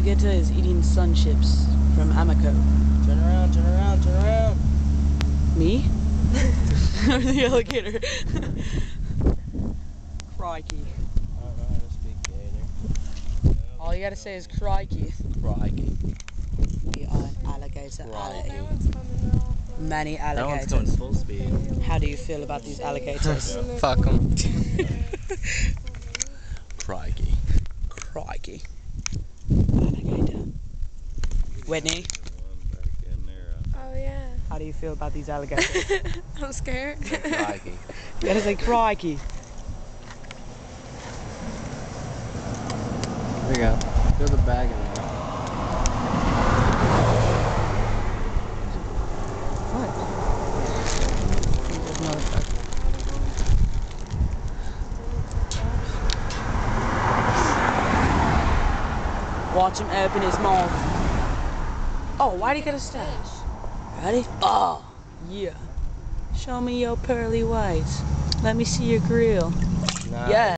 alligator is eating sun chips from Amico. Turn around, turn around, turn around. Me? Or the alligator? Crikey. I don't know how to speak gator. All you gotta say is crikey. Crikey. We are in Alligator Alley. Crikey. Many That one's alligators. going full speed. How do you feel about these alligators? Fuck them. Crikey. Crikey. Alligator. Whitney, Oh yeah. how do you feel about these alligators? I'm scared. Crikey. You gotta say crikey. There we go. Throw the bag in there. Watch him open his mouth. Oh, why'd he get a stash? Ready? Oh, yeah. Show me your pearly whites. Let me see your grill. Nice. Yeah.